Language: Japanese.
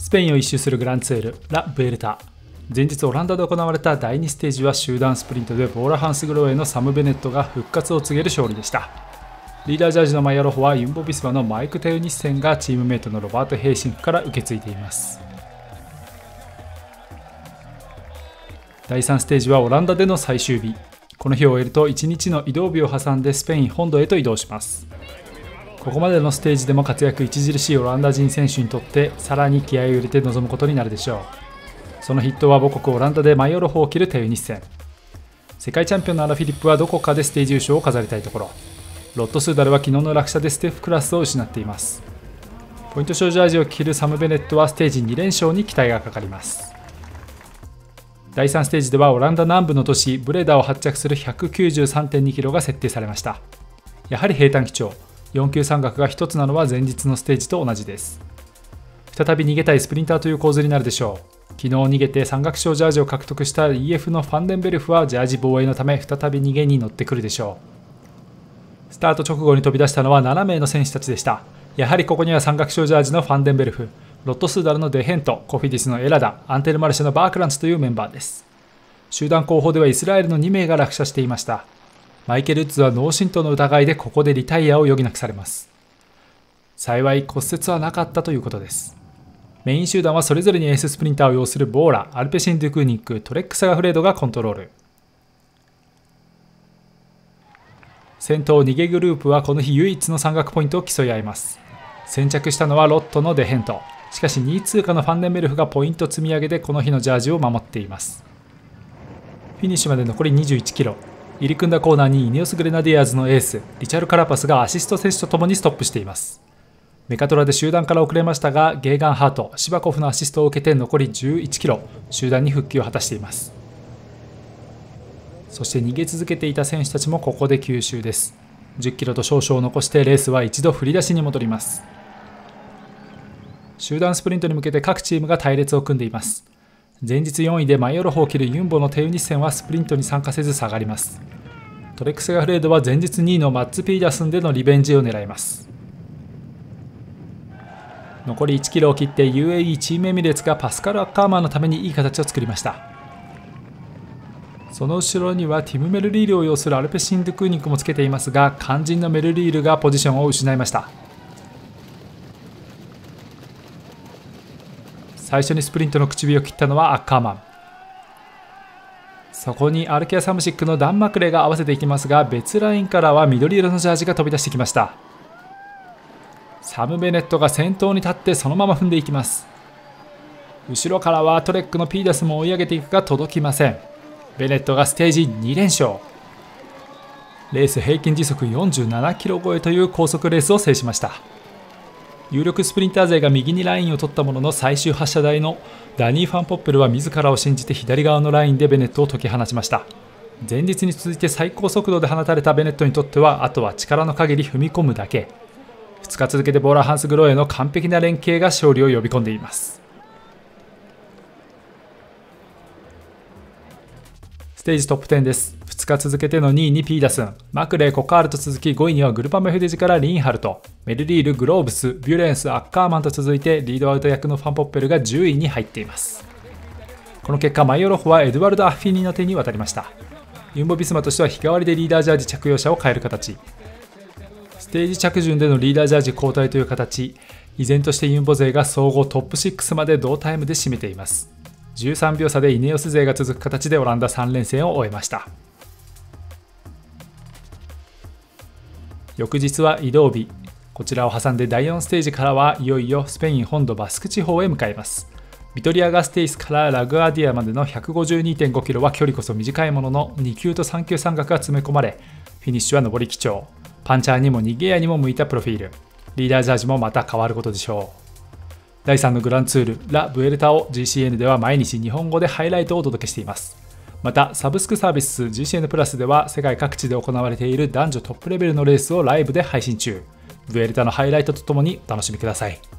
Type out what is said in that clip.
スペインを一周するグランツェールラ・ブエルタ。前日オランダで行われた第2ステージは集団スプリントでボーラハンスグローエのサム・ベネットが復活を告げる勝利でした。リーダージャージのマイヤロホはユンボ・ビスマのマイク・テウニッセンがチームメイトのロバート・ヘイシンクから受け継いでいます。第3ステージはオランダでの最終日。この日を終えると1日の移動日を挟んでスペイン本土へと移動します。ここまでのステージでも活躍著しいオランダ人選手にとってさらに気合を入れて臨むことになるでしょう。その筆頭は母国オランダでマイオロホを切るテウニッセン。世界チャンピオンのアラ・フィリップはどこかでステージ優勝を飾りたいところ。ロット・スーダルは昨日の落車でステッフクラスを失っています。ポイント賞ジャージを着るサム・ベネットはステージ2連勝に期待がかかります。第3ステージではオランダ南部の都市ブレダを発着する 193.2 キロが設定されました。やはり平坦基調、4級山岳が1つなのは前日のステージと同じです。再び逃げたいスプリンターという構図になるでしょう。昨日逃げて山岳賞ジャージを獲得した EF のファンデンベルフはジャージ防衛のため再び逃げに乗ってくるでしょう。スタート直後に飛び出したのは7名の選手たちでした。やはりここには山岳賞ジャージのファンデンベルフ、ロットスーダルのデヘント、コフィディスのエラダ、アンテルマルシェのバークランツというメンバーです。集団後方ではイスラエルの2名が落車していました。マイケル・ウッズは脳震盪の疑いでここでリタイアを余儀なくされます。幸い骨折はなかったということです。メイン集団はそれぞれにエーススプリンターを擁するボーラ、アルペシン・ドゥクーニック、トレック・サガフレードがコントロール。先頭逃げグループはこの日唯一の山岳ポイントを競い合います。先着したのはロットのデヘント。しかし2位通過のファンデンベルフがポイント積み上げでこの日のジャージを守っています。フィニッシュまで残り21キロ。入り組んだコーナーにイネオス・グレナディアーズのエースリチャル・カラパスがアシスト選手とともにストップしています。メカトラで集団から遅れましたがゲーガンハート、シバコフのアシストを受けて残り11キロ、集団に復帰を果たしています。そして逃げ続けていた選手たちもここで吸収です。10キロと少々を残してレースは一度振り出しに戻ります。集団スプリントに向けて各チームが隊列を組んでいます。前日4位でマイオロホを切るユンボのテウニッセンはスプリントに参加せず下がります。トレックスガフレードは前日2位のマッツ・ピーダスンでのリベンジを狙います。残り1キロを切って UAE チームエミレーツがパスカル・アッカーマンのためにいい形を作りました。その後ろにはティム・メルリールを擁するアルペシン・ドゥクーニックもつけていますが肝心のメルリールがポジションを失いました。最初にスプリントの口火を切ったのはアッカーマン。そこにアルケア・サムシックのダン・マクレーが合わせていきますが別ラインからは緑色のジャージが飛び出してきました。サム・ベネットが先頭に立ってそのまま踏んでいきます。後ろからはトレックのピーダスも追い上げていくが届きません。ベネットがステージ2連勝。レース平均時速47キロ超えという高速レースを制しました。有力スプリンター勢が右にラインを取ったものの最終発射台のダニー・ファンポッペルは自らを信じて左側のラインでベネットを解き放ちました。前日に続いて最高速度で放たれたベネットにとってはあとは力の限り踏み込むだけ。2日続けてボーラーハンスグローへの完璧な連携が勝利を呼び込んでいます。ステージトップ10です。2日続けての2位にピーダスン、マクレー、コカールと続き5位にはグルパメフデジからリンハルト、メルリール、グローブス、ビュレンス、アッカーマンと続いてリードアウト役のファンポッペルが10位に入っています。この結果マイオロホはエドワルド・アッフィニの手に渡りました。ユンボ・ビスマとしては日替わりでリーダージャージ着用者を変える形。ステージ着順でのリーダージャージ交代という形。依然としてユンボ勢が総合トップ6まで同タイムで占めています。13秒差でイネオス勢が続く形でオランダ3連戦を終えました。翌日は移動日。こちらを挟んで第4ステージからはいよいよスペイン本土バスク地方へ向かいます。ビトリア・ガステイスからラグアディアまでの 152.5 キロは距離こそ短いものの2級と3級山岳が詰め込まれ、フィニッシュは上り基調。パンチャーにも逃げ屋にも向いたプロフィール。リーダージャージもまた変わることでしょう。第3のグランツールラ・ブエルタを GCN では毎日日本語でハイライトをお届けしています。またサブスクサービス GCN プラスでは世界各地で行われている男女トップレベルのレースをライブで配信中。ブエルタのハイライトとともにお楽しみください。